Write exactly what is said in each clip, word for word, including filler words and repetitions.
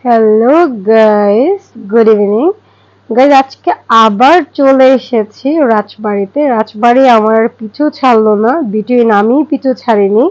Hello guys, good evening guys. আজকে আবার চলে এসেছি রাজবাড়িতে। রাজবাড়ি আমার পিছু ছাড়লো না, বিটুইন আমি পিছু ছাড়িনি।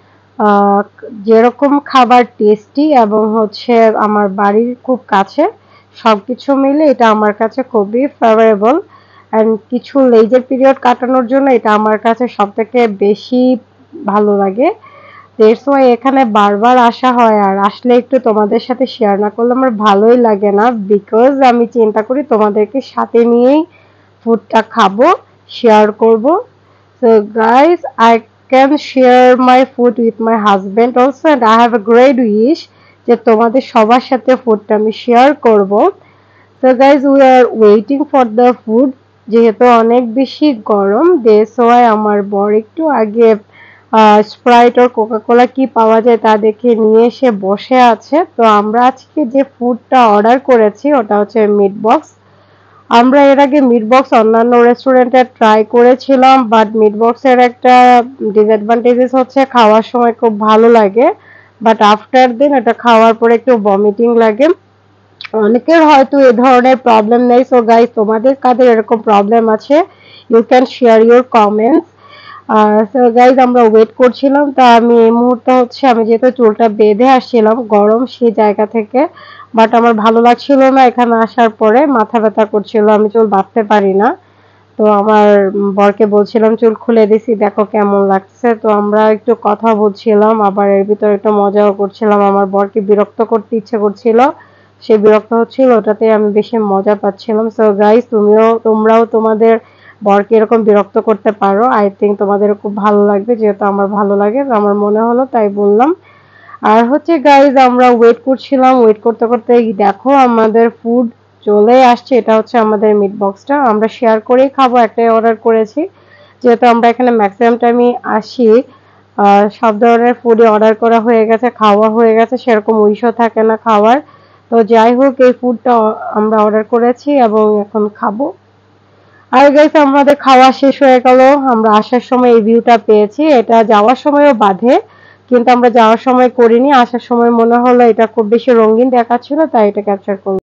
যেরকম খাবার টেস্টি এবং হচ্ছে আমার বাড়ির খুব কাছে, সবকিছু মিলে এটা আমার কাছে খুবই ফেভারেবল। অ্যান্ড কিছু লেজার পিরিয়ড কাটানোর জন্য এটা আমার কাছে সব থেকে বেশি ভালো লাগে। দ্যাটস ওয়াই এখানে বারবার আসা হয়, আর আসলে একটু তোমাদের সাথে শেয়ার না করলে আমার ভালোই লাগে না, বিকজ আমি চিন্তা করি তোমাদেরকে সাথে নিয়েই ফুডটা খাবো, শেয়ার করব। So guys, I can share my food with my husband also, and I have a great wish যে তোমাদের সবার সাথে ফুডটা আমি শেয়ার করব। So guys, we are waiting for the food. যেহেতু অনেক বেশি গরম, দ্যাটস ওয়াই আমার বর একটু আগে স্প্রাইট আর কোকাকোলা কি পাওয়া যায় তা দেখে নিয়ে এসে বসে আছে। তো আমরা আজকে যে ফুডটা অর্ডার করেছি ওটা হচ্ছে মিট বক্স। আমরা এর আগে মিট বক্স অন্যান্য রেস্টুরেন্টে ট্রাই করেছিলাম, বাট মিট বক্সের একটা ডিসঅ্যাডভান্টেজেস হচ্ছে খাওয়ার সময় খুব ভালো লাগে, বাট আফটার দেন এটা খাওয়ার পরে একটু ভমিটিং লাগে। অনেকের হয়তো এ ধরনের প্রবলেম নেই। সো গাইস, তোমাদের কাদের এরকম প্রবলেম আছে, you can share your comments. So guys, আমরা ওয়েট করছিলাম। তা আমি এই মুহূর্তে হচ্ছে আমি যেহেতু চুলটা বেঁধে আসছিলাম গরম সেই জায়গা থেকে, বাট আমার ভালো লাগছিল না। এখানে আসার পরে মাথা ব্যথা করছিল, আমি চুল বাঁধতে পারি না। তো আমার বরকে বলছিলাম চুল খুলে দিছি, দেখো কেমন লাগছে। তো আমরা একটু কথা বলছিলাম, আবার এর ভিতরে একটু মজাও করছিলাম। আমার বরকে বিরক্ত করতে ইচ্ছে করছিল, সে বিরক্ত হচ্ছিল, ওটাতে আমি বেশি মজা পাচ্ছিলাম। সো গাইজ, তুমিও তোমরাও তোমাদের বরকে এরকম বিরক্ত করতে পারো, আই থিঙ্ক তোমাদের খুব ভালো লাগবে, যেহেতু আমার ভালো লাগে, আমার মনে হলো তাই বললাম। আর হচ্ছে গাইজ, আমরা ওয়েট করছিলাম, ওয়েট করতে করতে দেখো আমাদের ফুড চলে আসছে। এটা হচ্ছে আমাদের মিট বক্সটা, আমরা শেয়ার করেই খাবো, একটাই অর্ডার করেছি। যেহেতু আমরা এখানে ম্যাক্সিমাম টাইমই আসি, সব ধরনের ফুডই অর্ডার করা হয়ে গেছে, খাওয়া হয়ে গেছে, সেরকম উইশও থাকে না খাওয়ার। তো যাই হোক, এই ফুডটা আমরা অর্ডার করেছি এবং এখন খাবো। আর গাইস, আমাদের খাওয়া শেষ হয়ে গেল। আমরা আসার সময় এই ভিউটা পেয়েছি, এটা যাওয়ার সময়ও বাধে, কিন্তু আমরা যাওয়ার সময় করিনি, আসার সময় মনে হলো এটা খুব বেশি রঙিন দেখাচ্ছিল, তাই এটা ক্যাপচার করলাম।